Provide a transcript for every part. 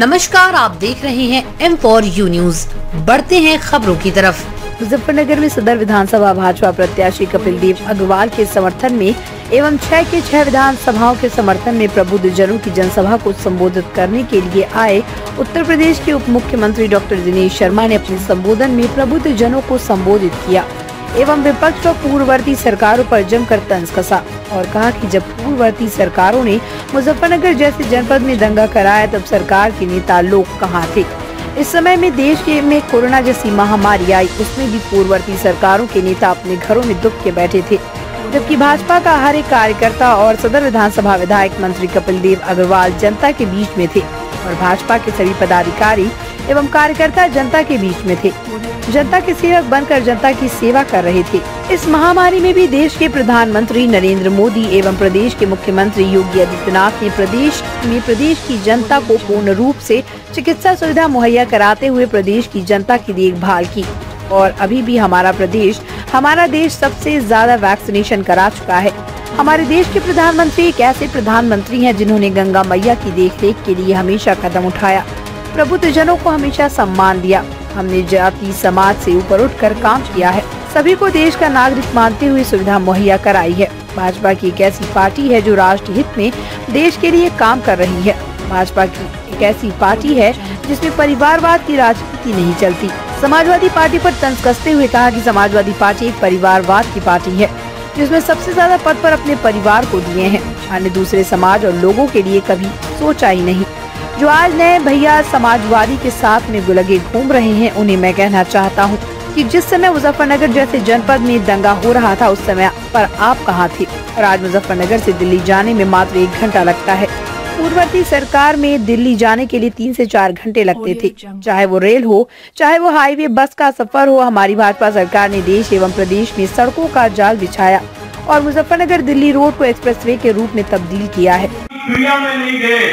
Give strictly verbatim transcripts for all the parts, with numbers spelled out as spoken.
नमस्कार, आप देख रहे हैं एम फॉर यू न्यूज। बढ़ते हैं खबरों की तरफ। मुजफ्फरनगर में सदर विधानसभा भाजपा प्रत्याशी कपिल देव अग्रवाल के समर्थन में एवं छह के छह विधानसभाओं के समर्थन में प्रबुद्ध जनों की जनसभा को संबोधित करने के लिए आए उत्तर प्रदेश के उप मुख्यमंत्री डॉक्टर दिनेश शर्मा ने अपने संबोधन में प्रबुद्ध जनों को संबोधित किया एवं विपक्ष व पूर्ववर्ती सरकारों पर जमकर तंज कसा और कहा कि जब पूर्ववर्ती सरकारों ने मुजफ्फरनगर जैसे जनपद में दंगा कराया तब सरकार के नेता लोग कहाँ थे। इस समय में देश के में कोरोना जैसी महामारी आई, उसमें भी पूर्ववर्ती सरकारों के नेता अपने घरों में दुख के बैठे थे, जबकि भाजपा का हर एक कार्यकर्ता और सदर विधानसभा विधायक मंत्री कपिल देव अग्रवाल जनता के बीच में थे और भाजपा के सभी पदाधिकारी एवं कार्यकर्ता जनता के बीच में थे, जनता के सेवक बनकर जनता की सेवा कर रहे थे। इस महामारी में भी देश के प्रधानमंत्री नरेंद्र मोदी एवं प्रदेश के मुख्यमंत्री योगी आदित्यनाथ ने प्रदेश में प्रदेश की जनता को पूर्ण रूप से चिकित्सा सुविधा मुहैया कराते हुए प्रदेश की जनता की देखभाल की और अभी भी हमारा प्रदेश हमारा देश सबसे ज्यादा वैक्सीनेशन करा चुका है। हमारे देश के प्रधानमंत्री एक ऐसे प्रधानमंत्री हैं जिन्होंने गंगा मैया की देखरेख के लिए हमेशा कदम उठाया, प्रबुद्ध जनों को हमेशा सम्मान दिया। हमने जाति समाज से ऊपर उठकर काम किया है, सभी को देश का नागरिक मानते हुए सुविधा मुहैया कराई है। भाजपा की एक ऐसी पार्टी है जो राष्ट्र हित में देश के लिए काम कर रही है। भाजपा की एक ऐसी पार्टी है जिसमें परिवारवाद की राजनीति नहीं चलती। समाजवादी पार्टी पर तंज कसते हुए कहा कि समाजवादी पार्टी एक परिवारवाद की पार्टी है जिसमें सबसे ज्यादा पद पर अपने परिवार को दिए हैं, अन्य दूसरे समाज और लोगों के लिए कभी सोचा ही नहीं। जो आज नए भैया समाजवादी के साथ में गुलगे घूम रहे हैं, उन्हें मैं कहना चाहता हूं कि जिस समय मुजफ्फरनगर जैसे जनपद में दंगा हो रहा था उस समय पर आप कहां थे और आज मुजफ्फरनगर से दिल्ली जाने में मात्र एक घंटा लगता है। पूर्ववर्ती सरकार में दिल्ली जाने के लिए तीन से चार घंटे लगते थे, चाहे वो रेल हो चाहे वो हाईवे बस का सफर हो। हमारी भाजपा सरकार ने देश एवं प्रदेश में सड़कों का जाल बिछाया और मुजफ्फरनगर दिल्ली रोड को एक्सप्रेसवे के रूप में तब्दील किया है। दुनिया में नहीं गए,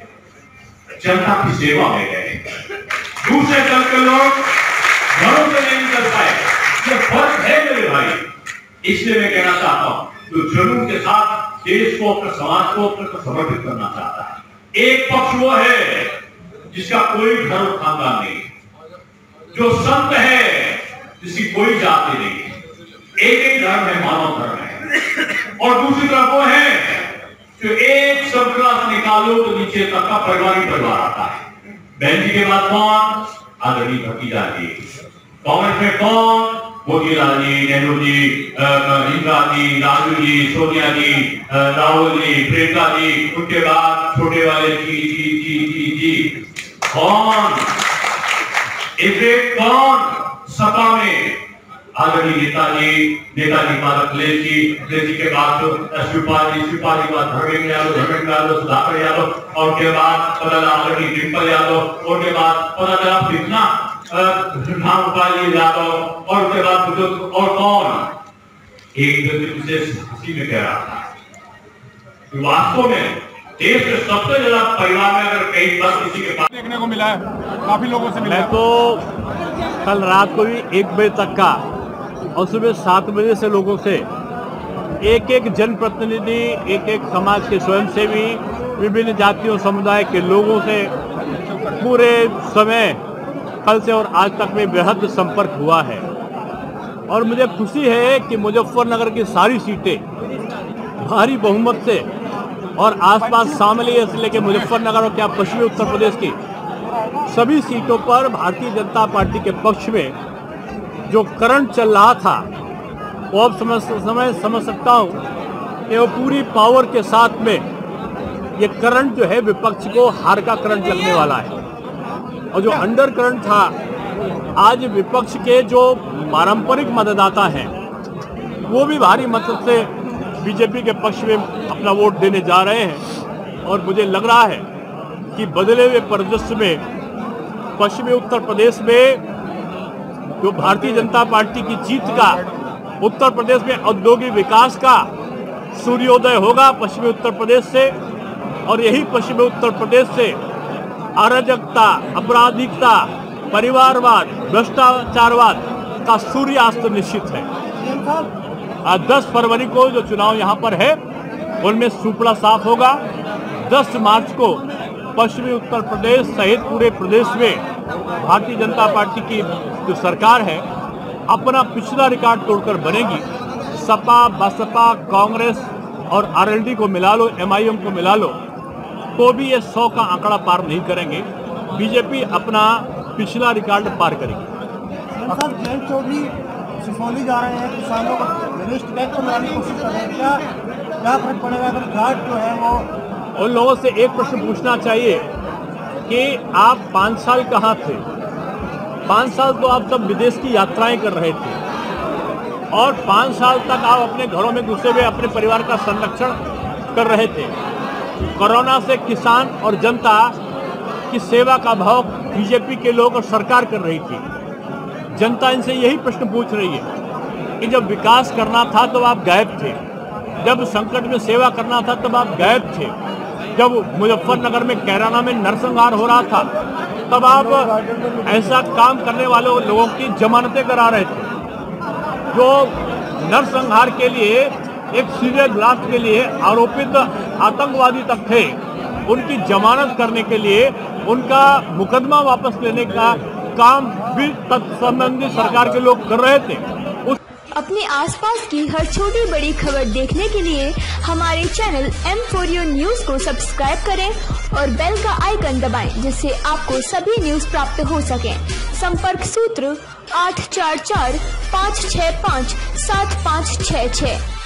जनता की सेवा में गए। दूसरे दल के लोग घरों से नहीं निकल पाए, ये फर्क है मेरे भाई। इसलिए मैं कहना चाहता हूँ तो जुनून के साथ देश को अपने समाज को अपने को समर्पित करना चाहता है। एक पक्ष वो है जिसका कोई घर और खानदान नहीं, जो संत है जिसकी कोई जाति नहीं, एक एक धर्म है, मानव धर्म है। और दूसरी तरफ वो है जो एक श्रृंखला से निकालो तो नीचे तक का परिवार ही परिवार आता है। बहन जी के बाद कौन? आदरणीय भतीजा जी। कांग्रेस में कौन? मोतीलाल जी, नेहरू जी, इंदिरा जी, राजू जी, सोनिया जी, राहुल जी, प्रियंका जी, उनके बाद छोटे वाले जी जी जी जी जी कौन? इसे कौन? सपा में आदरणीय नेताजी नेताजी बाद अखिलेश जी, अखिलेश जी के बाद तो शिवपाल जी, शिवपाल जी के बाद धर्मेंद्र यादव, धर्मेंद्र यादव, सुधाकर यादव और के बाद पता लगा आदरणीय डिम्पल यादव और के बाद पता लगा कितना रामपाल यादव और उसके बाद और कौन? एक व्यक्ति हंसी में कह रहा था वास्तव में देश के सबसे ज्यादा परिवार में अगर कई बार किसी के पास देखने को मिला है, काफी लोगों से मिला है। तो कल रात को भी एक बजे तक का और सुबह सात बजे से लोगों से एक एक जनप्रतिनिधि, एक एक समाज के स्वयंसेवी, विभिन्न जातियों समुदाय के लोगों से पूरे समय कल से और आज तक में बेहद संपर्क हुआ है और मुझे खुशी है कि मुजफ्फरनगर की सारी सीटें भारी बहुमत से और आसपास शामिल से लेकर मुजफ्फरनगर और क्या पश्चिमी उत्तर प्रदेश की सभी सीटों पर भारतीय जनता पार्टी के पक्ष में जो करंट चल रहा था वो अब समझ समय समझ सकता हूँ कि वो पूरी पावर के साथ में ये करंट जो है विपक्ष को हार का करंट लगने वाला है और जो अंडर करंट था आज विपक्ष के जो पारंपरिक मतदाता हैं वो भी भारी मत से बीजेपी के पक्ष में अपना वोट देने जा रहे हैं और मुझे लग रहा है कि बदले हुए परिदृश्य में पश्चिमी उत्तर प्रदेश में जो भारतीय जनता पार्टी की जीत का उत्तर प्रदेश में औद्योगिक विकास का सूर्योदय होगा पश्चिमी उत्तर प्रदेश से और यही पश्चिमी उत्तर प्रदेश से अराजकता, आपराधिकता, परिवारवाद, भ्रष्टाचारवाद का सूर्यास्त निश्चित है। आज दस फरवरी को जो चुनाव यहाँ पर है उनमें सुपड़ा साफ होगा। दस मार्च को पश्चिमी उत्तर प्रदेश सहित पूरे प्रदेश में भारतीय जनता पार्टी की जो सरकार है अपना पिछला रिकॉर्ड तोड़कर बनेगी। सपा, बसपा, कांग्रेस और आरएलडी को मिला लो, एमआईएम को मिला लो, तो भी ये सौ का आंकड़ा पार नहीं करेंगे। बीजेपी अपना पिछला रिकॉर्ड पार करेगी। जयंत चौधरी सिसौली जा रहे हैं, किसानों को वरिष्ठ दायित्व में लाने की कोशिश कर रहे हैं, क्या क्या फर्क पड़ेगा अगर घाट जो है वो? उन लोगों से एक प्रश्न पूछना चाहिए कि आप पाँच साल कहाँ थे? पाँच साल तो आप सब विदेश की यात्राएं कर रहे थे और पाँच साल तक आप अपने घरों में घुसे हुए अपने परिवार का संरक्षण कर रहे थे। कोरोना से किसान और जनता की सेवा का भाव बीजेपी के लोग और सरकार कर रही थी। जनता इनसे यही प्रश्न पूछ रही है कि जब विकास करना था तो आप गायब थे, जब संकट में सेवा करना था तब आप गायब थे, जब मुजफ्फरनगर में कैराना में नरसंहार हो रहा था तब आप ऐसा काम करने वालों लोगों की जमानतें करा रहे थे। जो नरसंहार के लिए एक सीरियल ब्लास्ट के लिए आरोपित आतंकवादी तक थे, उनकी जमानत करने के लिए उनका मुकदमा वापस लेने का काम भी संबंधित सरकार के लोग कर रहे थे। उस अपने आसपास की हर छोटी बड़ी खबर देखने के लिए हमारे channel M four U news को सब्सक्राइब करें और बेल का आइकन दबाएं, जिससे आपको सभी न्यूज प्राप्त हो सके। संपर्क सूत्र आठ चार चार पाँच छः पाँच सात पाँच छः छः।